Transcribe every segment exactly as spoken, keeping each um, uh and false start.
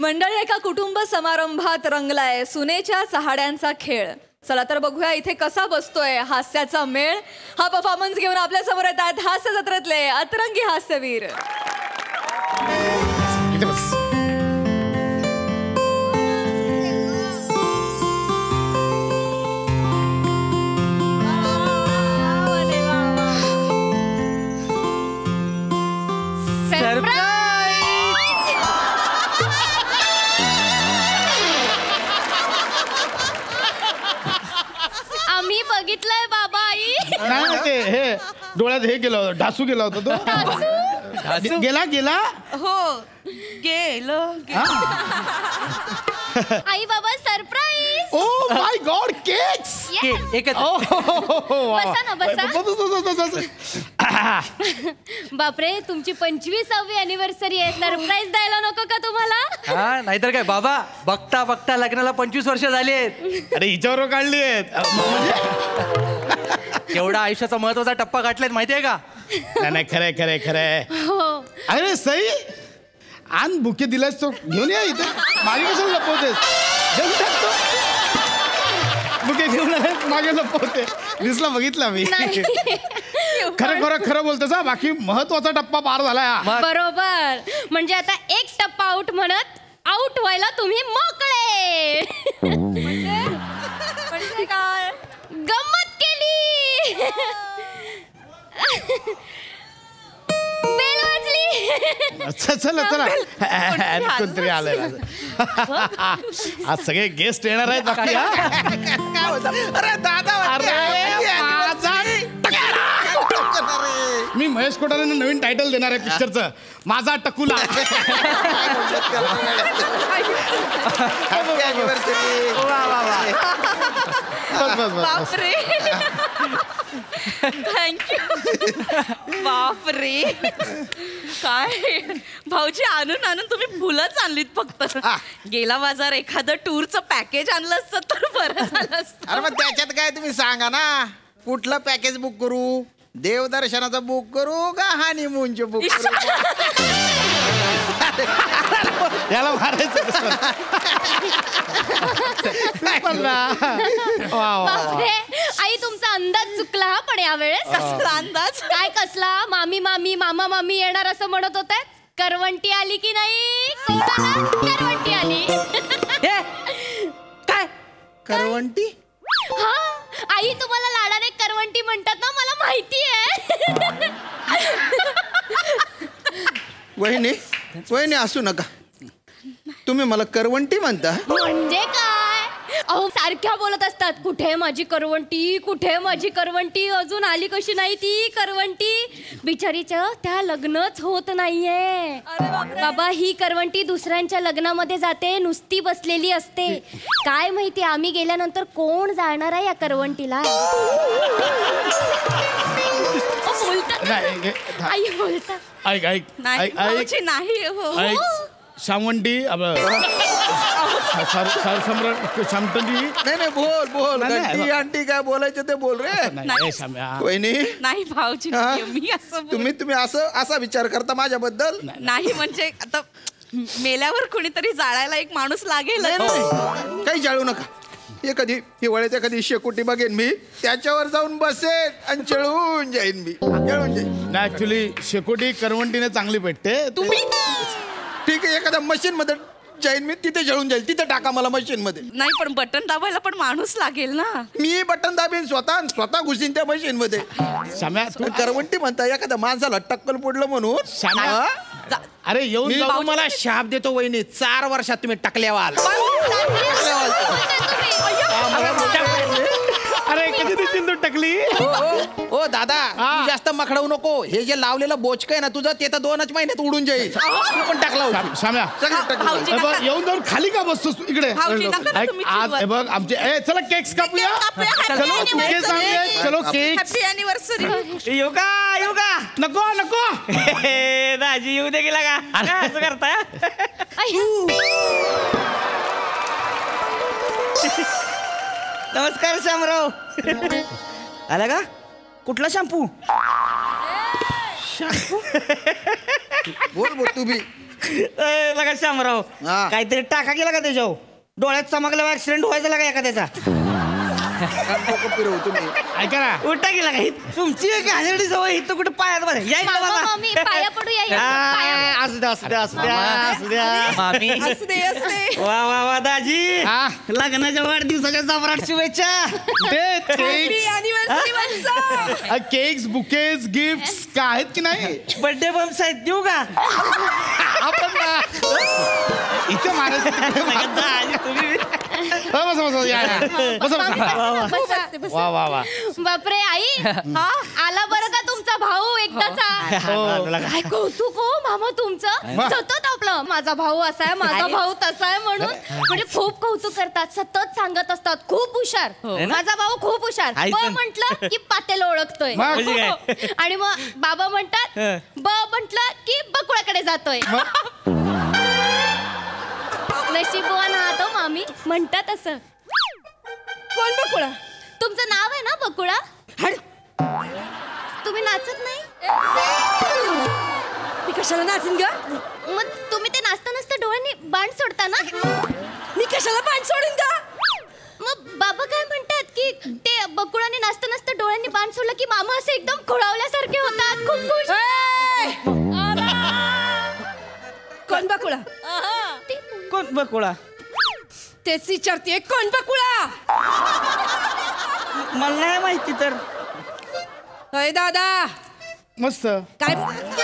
मंडळी, एका कुटुंब समारंभात रंगलाय सुनेच्या चहाड्यांचा खेळ. चला तर बघूया इथे कसा बसतोय हास्याचा मेळ. हा परफॉर्मन्स घेऊन आपल्या समोर येत आहेत हास्य जत्रेतले अतरंगी हास्यवीर. इथे बस. आम्ही बघितलंय बाबा आई. नाही ते हे डोळ्यात हे गेला होता, ढासू गेला होता तो. गेला गेला हो गेलं. आई बाबा surprise. Oh my God, cakes. बसा ना बसा. बापरे, तुमची पंचवीसावी अॅनिव्हर्सरी आहे. सरप्राईज द्यायला नको का तुम्हाला? हा नाहीतर काय बाबा, बघता बघता लग्नाला पंचवीस वर्ष झाली आहेत. अरे हिच्यावर काढली आहेत. एवढा आयुष्याचा महत्वाचा टप्पा गाठलाय माहितीये का? नाही खरंय खरंय खरंय. अरे सई, आण बुके दिलास तो घेऊन या इथे. मागे कशाला लपवतेस? देऊन टाकतो. बुके घेऊन आले मागे लपवते. दिसला बघितला मी. खरं खरं खरं बोलतोस हा. बाकी महत्वाचा टप्पा पार झाला. बरोबर. म्हणजे आता एक टप्पा आउट म्हणत आउट व्हायला तुम्ही मोकळे. म्हणजे काय गंमत केली. बेल वाजली. अच्छा चला चला. कोणतरी आलंय. आज सगळे गेस्ट येणार आहेत. बाकी काय होतं? अरे दादा, अरे माझा मी महेश कोठारेंना नवीन टायटल देणार आहे पिक्चरचं, माझा टकुला. बापरे, थँक्यू. बापरे, काय भाऊजी, आणून आणून तुम्ही फुलंच आणलीत फक्त. गेला बाजार एखादं टूरचं पॅकेज आणलं असतं तर बरं झालं असतं. अरे मग त्याच्यात काय तुम्ही सांगा ना, कुठलं पॅकेज बुक करू? देवदर्शनाचं बुक करू का हनीमूनचे बुक करू? याला मारायचं. बापरे, आई तुमचा अंदाज चुकला हा. पण यावेळेस कसला अंदाज? काय कसला? मामी मामी मामा मामी येणार असं म्हणत होते. करवंटी आली की नाही? करवंटी आली. काय करवंटी? हा, आई तुम्हाला लाडाने करवंटी म्हणतात ना, मला माहिती आहे. वहिनी वहिनी असू नका, तुम्ही मला करवंटी म्हणता. म्हणजे काय? अहो सारख्या बोलत असतात, कुठे माझी करवंटी, कुठे माझी करवंटी, अजून आली कशी नाही ती करवंटी. बिचारीचं त्या लग्नच होत नाहीये. बाबा, ही करवंटी दुसऱ्यांच्या लग्नामध्ये जाते, नुसती बसलेली असते. काय माहिती आम्ही गेल्यानंतर कोण जाणार आहे या करवंटीला. बोलतात आई, बोलतात. ऐक ऐक नाही ऐक ऐक भाऊजी, नाही हो. ऐक शामवंटी सम्राट शामटंडी. नाही नाही बोल बोल. आंटी आंटी काय बोलायचं ते बोल रे. वहिनी नाही भाऊजी, हा? मी असं बोल- तुम्ही तुम्ही असं असा विचार करता माझ्याबद्दल? नाही म्हणजे आता मेल्यावर कोणीतरी जाळायला एक माणूस लागेल. नाही नाही, काही जाळू नका. हे कधी हिवाळ्यात एखादी शेकोटी बघेन मी, त्याच्यावर जाऊन बसेन आणि चळून जाईन मी. जळून जाईन. ऍक्च्युली शेकोटी करवंटीने चांगली भेटते. तुम्ही ठीक आहे, एखाद्या मशीन मध्ये जाईन मी, तिथे जळून जाईल. तिथे टाका मला मशीन मध्ये. नाही, पण बटन दाबायला पण माणूस लागेल ना. मी बटन दाबीन स्वतः स्वतः घुसीन त्या मशीन मध्ये. शाम्या तू करवंटी म्हणता एखाद्या माणसाला टक्कल पडलं म्हणून. शाम्या, अरे येऊन मी जाऊन तुम्हाला शाप देतो वहिनी, चार वर्षात तुम्ही टकल्यावाल. अरे कधी दिसतील तू टकली. ओ दादा, तू जास्त मखडवू नको. हे जे लावलेलं बोचक आहे ना तुझं, ते तर दोनच महिन्यात उडून जाईल. तू पण टाकला शाम्या, भाऊजी हे बघ, नका. येऊन जाऊन खाली का बसतोस तू इकडे. भाऊजी नका ना ऐक, तुम्ही आज चिडवत. हे बघ आमचे ए, चला केक्स कापूया. कापूया, happy चलो anniversary. बुके सांगूया. चलो केक्स. Happy anniversary. योगा योगा नको नको. दाजी येऊ दे गेला का असं करताय. नमस्कार शामराव. आला का? कुठला शॅम्पू? बोल बोल तू बी. ए, लगा शामराव हा. काहीतरी टाका गेला का त्याच्यावर डोळ्यात चमकल्यावर ऍक्सिडेंट व्हायचा लागा एखाद्याचा नको फिरवू तुम्ही. ऐका ना उलटा गेला का तुमची एक घाणेरडी सवय इथं कुठे पायात बरं या इकडं मामा, बघा. मामी, पाया पडूया इथं, पाया आ, असू द्या असू द्या असू द्या असू द्या मामी असू दे असू दे वा वा वा दाजी हा. लग्नाच्या वाढदिवसाच्या जबराट शुभेच्छा ते केक्स अॅनिव्हर्सरी माणसं. केक्स बुकेज गिफ्ट काय आहेत की नाही बर्थडे बम्स आहेत देऊ का आपण ना. इथे मारायचं तिकडे मारायचं. दाजी, तुम्ही हो, बसा बसा या या. बसा बसा बसा. वा वा वा बापरे आई हा आला बरं का तुमचा भाऊ एकदाचा हो. काय कौतुक हो मामा तुमचं वा. सतत आपलं माझा भाऊ असा आहे माझा भाऊ तसा आहे म्हणून म्हणजे खूप कौतुक करतात सतत सांगत असतात खूप हुशार माझा भाऊ खूप हुशार आई ब पण. म्हंटल की पातेल ओळखतोय मग? म्हणजे काय? आणि मग बाबा म्हणतात ब म्हंटल की बकुळाकडे जातोय नशीबवान आहात हो मामी म्हणतात असं कोण बकुळा? तुमचं नाव आहे ना बकुळा तुम्ही नाचत नाही मी कशाला नाचीन ग? मग तुम्ही ते नाचता नाचता डोळ्यांनी बाण सोडता ना मी कशाला बाण सोडीन ग? मग बाबा काय म्हणतात की ते बकुळाने नाचता नाचता डोळ्यांनी बाण सोडलं की मामा असे एकदम खोळावल्यासारखे होतात खूप खुश कोण बकुळा? ते- कोण बकुळा तेच विचारते कोण बकुळा? मला नाही माहिती तर अय दादा मस्त काय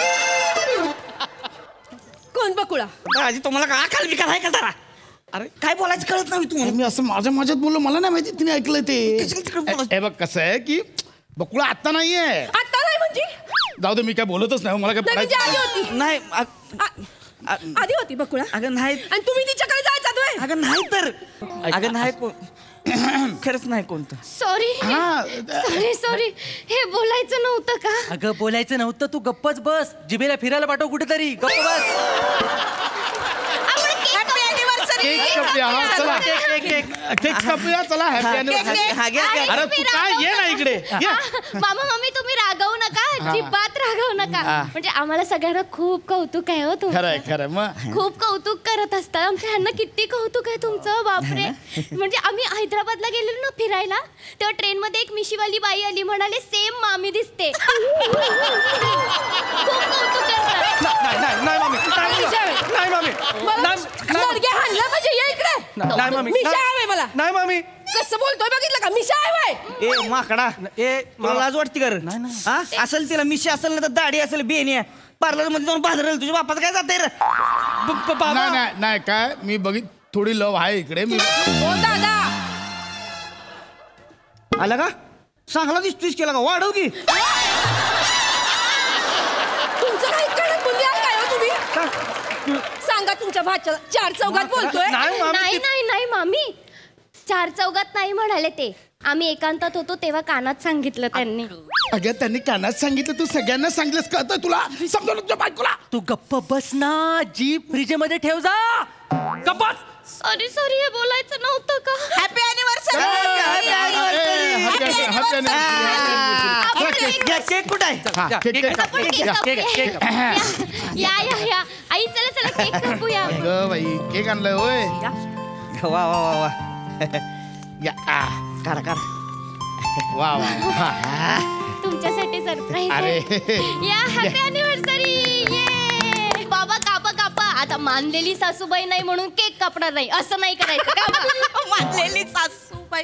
कोण बकुळा? दाजी तुम्हाला का अकाल बिकाल आहे का जरा अरे काय बोलायचं कळत नाही तुम्हाला मी असं माझ्या माझ्यात बोललो मला नाही माहिती तिने ऐकलंय ते कशाला तिकडे बोलायचं? हे बघ कसं आहे की बकुळा आता नाहीये आता नाही म्हणजे जाऊ दे मी काय बोलतच नाही मला काय नाही, म्हणजे आधी पडायचं होती नाही अ- आ- अ- आधी होती बकुळा अगं नाही आणि तुम्ही तिच्याकडे जायचा तुम्ही अगं नाही तर अगं नाही कोण खरंच नाही कोणतं सॉरी हा सॉरी सॉरी हे बोलायचं नव्हतं का अगं बोलायचं नव्हतं तू गप्पच बस जिबेला फिरायला पाठव कुठेतरी गप्प बस आपण केक केक कापूया हा चला केक कापूया चला हॅपी अॅनिव्हर्सरी हा घ्या घ्या अरे तू काय ये ना इकडे ये. मामा मम्मी तुम्ही रागवू नका अजिबात रागवू नका म्हणजे आम्हाला सगळ्यांना खूप कौतुक आहे हो तुमचं खरंय खरंय मग खूप कौतुक करत असतात आमच्या ह्यांना किती कौतुक आहे तुमचं बापरे म्हणजे आम्ही हैदराबादला गेलेलो ना फिरायला तेव्हा ट्रेन मध्ये एक मिशीवाली बाई आली म्हणाले सेम मामी दिसते खूप कौतुक करतात नाही नाही नाही मामी नाही नाही मामी नाही लडक्या हाणला म्हणजे ये इकडे नाही मामी मिशा आहे मला नाही मामी कसं बोलतोय बघितलं का मिशा आहे ए माकडा ए तुला लाज वाटते कर हा असेल तिला मिशी असेल ना तर दाढी असेल बेणी पार्लर मध्ये जाऊन बाजाराला तुझ्या बापाचं काय जाते रे नाही नाही नाही काय मी बघित थोडी लव आहे इकडे मी हो दादा आला का चांगला दिसतोयस केला का वाढव की तुमचं काही कळत बोलली आहे काय हो तुम्ही सांगा तुमच्या भाच्याला चार चौघात बोलतोय नाही मामी नाही नाही नाही मामी चार चौघात नाही म्हणाले ते आम्ही एकांतात होतो तेव्हा कानात सांगितलं त्यांनी अगं त्यांनी कानात सांगितलं तू सगळ्यांना सांगितलंस कळतंय तुला समजवलं तुझ्या बायकोला तू गप्प बस ना जीप फ्रीज मध्ये ठेव जा गप्प बस. सॉरी सॉरी हे बोलायचं नव्हतं का हॅपी अॅनिव्हर्सरी केक कुठं आहे हा, या, केक- केक केक- काप. आपण केक या, कापूया. केक- केक काप. या या या या आई चला चला केक कापूया अगं बाई केक आणलाय होय वा वा वा वा या आ, काढा काढा वा वा हा. तुमच्यासाठी सरप्राईज अरे या हॅपी अॅनिव्हर्सरी ये बाबा कापा कापा आता मानलेली सासूबाई नाही म्हणून केक कापणार नाही असं नाही करायचं का मानलेली सासूबाई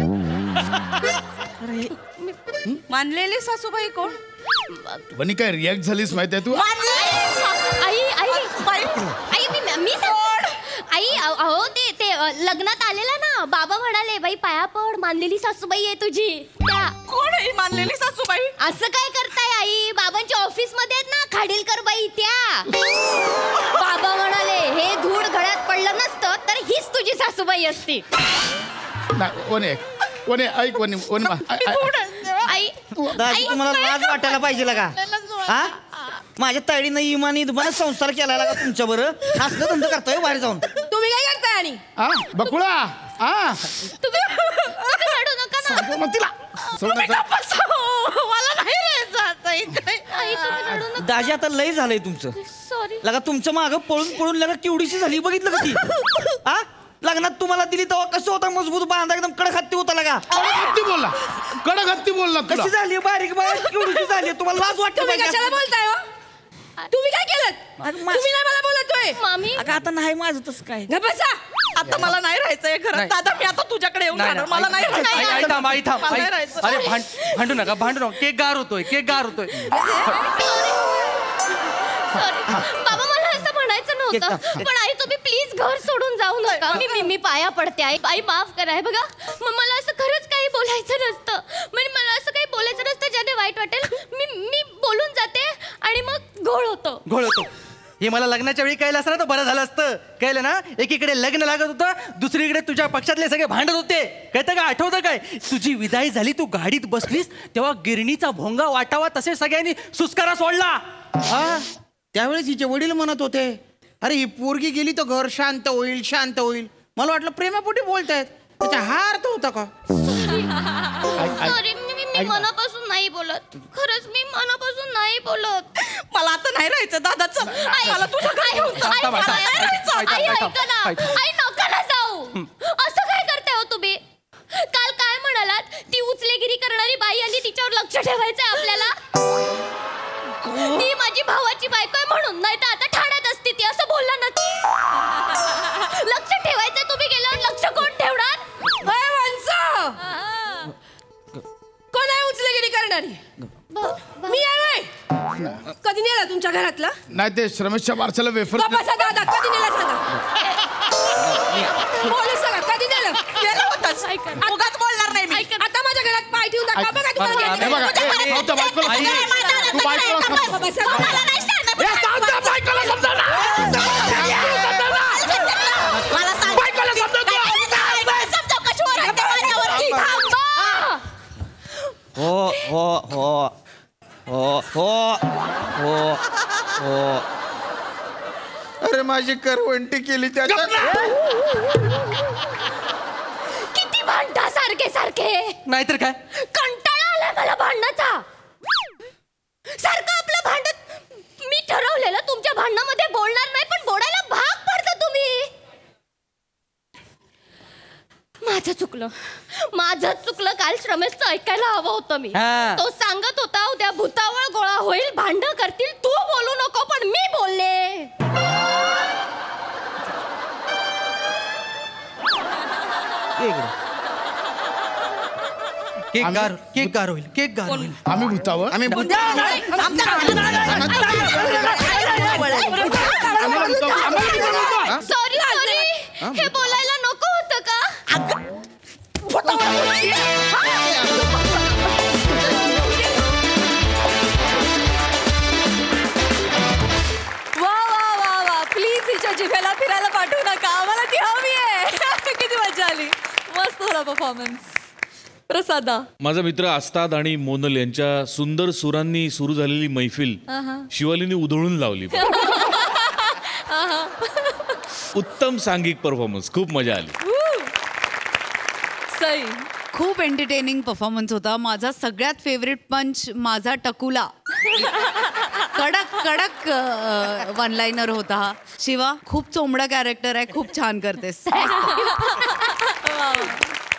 मानलेली सासूबाई कोण? वनी काय रिॲक्ट झालीस माहितीये तू आई आई आई मी मी आई अहो अहो, ते ते अ, लग्नात आलेला ना बाबा म्हणाले बाई पाया पड मानलेली सासूबाई आहे तुझी त्या कोण आहे मानलेली सासूबाई? असं काय करताय आई बाबांच्या ऑफिस मध्ये आहेत ना खाडीलकर बाई त्या बाबा म्हणाले हे धूळ घड्यात पडलं नसतं तर हीच तुझी सासूबाई असती नाही वने वने ऐक वने वने आई दाजी तुम्हाला लाज वाटायला पाहिजे का हा माझ्या ताईडीनं इमानी दुबारा संसार केला का तुमच्या बरं असलं धंदा करताय बाहेर जाऊन तुम्ही काय करताय आणि हा बकुळा हा तुम्ही तुम्ही रडू नका ना सांगतो मग तिला सोड ना. मला नाही राहायचं आता इकडे. आई तुम्ही रडू नका दाजी आता लय झालंय तुमचं सॉरी सॉरी लगा तुमच्या मागं पळून पळून लगा केवढीशी झाली बघितलं का ती हा लग्नात तुम्हाला दिली तेव्हा कसं होता मजबूत बांधा एकदम कडक हत्ती होता लगा कडक हत्ती बोलला कडक हत्ती बोलला तुला. कशी झाली बारीक बारीक केवढीशी झाली तुम्हाला लाज वाटते तुम्ही पाहिजे. कशाला बोलताय हो? तुम्ही काय केलं अरे मा- तुम्ही नाही मला बोलतोय मामी अगं आता नाही माझं तसं काय गप्प बसा. आता मला नाही राहायचंय घरात नाही. दादा मी आता तुझ्याकडे येऊन नाही, राहणार नाही, मला नाही आई- आई- आई राहायचं थांब, आई थांब, मला आई- नाही राहायचं. अरे भांड भांडू नका भांडू नका केक गार होतोय केक गार होतोय सॉरी बाबा मला असं म्हणायचं नव्हतं पण आई तुम्ही प्लीज घर सोडून जाऊ नका मी मी मी पाया पडते आई आई माफ करा हे बघा मग मला असं खरंच काही बोलायचं नसतं म्हणजे मला असं काही बोलायचं नसतं ज्याने वाईट वाटेल मी मी बोलून जाते आणि मग घोळ होतो घोळ होतो हे मला लग्नाच्या वेळी कळलं असतं ना तर बरं झालं असतं कळलं ना एकीकडे लग्न लागत होतं दुसरीकडे तुझ्या पक्षातले सगळे भांडत होते कळतं का आठवतं काय तुझी विदाई झाली तू गाडीत बसलीस तेव्हा गिरणीचा भोंगा वाटावा तसे सगळ्यांनी सुस्कारा सोडला हा त्यावेळेस हिचे वडील म्हणत होते अरे ही पोरगी गेली तर घर शांत होईल शांत होईल मला वाटलं प्रेमापोटी बोलतायत त्याचा हा अर्थ होता का सॉरी मी मी- मी मनापासून नाही बोलत खरंच मी मनापासून नाही बोलत मला आता नाही राहायचं दादा चल आई- मला तुझ्या घरी घेऊन चल. आई- थांबा, आई- थांबा, आई- थांबा, आई- थांबा, ऐका ना. थांबा. आई नका ना जाऊ असं काय करताय हो तुम्ही काल काय म्हणालात ती उचलेगिरी करणारी बाई आली तिच्यावर लक्ष ठेवायचंय आपल्याला ती माझी भावाची बायको आहे म्हणून नाही तर आता ठाण्यात असती ती असं बोलला ना लक्ष ठेवायचंय तुम्ही गेल्यावर लक्ष कोण ठेवणार अय माणसं कोण आहे उचलेगिरी करणारी मी आहे बाई. कधी नेला तुमच्या घरातला नाही ते श्रमेशच्या बारशाला वेफर बापाचा दादा कधी नेला सांगा बोलू सांगा कधी नेलं गेलं होतंच. उगाच बोलणार नाही मी आता माझ्या घरात पाय ठेवून दाखवा बघा तुम्हाला हे गेलं. बघा ए, भाऊ, त्या बायकोला आई- समजा. तू बायकोला समजा. बाबा, सांगा. मला नाही सांगणार. ए, सांग त्या बायकोला समजा ना. मला सांग. बायकोला समजा तू. समजा कशावर आहे ते माझ्यावरती. थांबा. हो हो हो हो हो हो हो अरे माझी करवंटी केली त्याच्या किती भांडता सारखे सारखे नाहीतर काय कंटाळा आलाय मला भांडणाचा सारखं आपलं भांडत मी ठरवलेलं तुमच्या भांडणामध्ये बोलणार नाही पण बोलायला भाग पडता तुम्ही माझं चुकलं माझं चुकलं काल श्रमेशचं ऐकायला हवं होतं मी हा. तो सांगत होता उद्या भूतावळ गोळा होईल भांडण करतील तू बोलू नको पण मी बोलले केक गार केक गार होईल केक गार होईल आम्ही भूतावर आम्ही आम्हाला भूतावर- आम्हाला भूतावर. सॉरी सॉरी हे बोलायला नको होतं का वा वा वा वा प्लीज हिच्या जिभेला फिरायला पाठवू नका आम्हाला ती हवी आहे किती मजा आली मस्त होला परफॉर्मन्स प्रसादा माझा मित्र आस्ताद आणि मोनल यांच्या सुंदर सुरांनी सुरू झालेली मैफिल शिवालीने उधळून लावली उत्तम सांघिक परफॉर्मन्स खूप मजा आली सई खूप एंटरटेनिंग परफॉर्मन्स होता माझा सगळ्यात फेवरेट पंच माझा टकुला कडक कडक वन लाईनर होता हा शिवा खूप चोंबडा कॅरेक्टर आहे खूप छान करतेस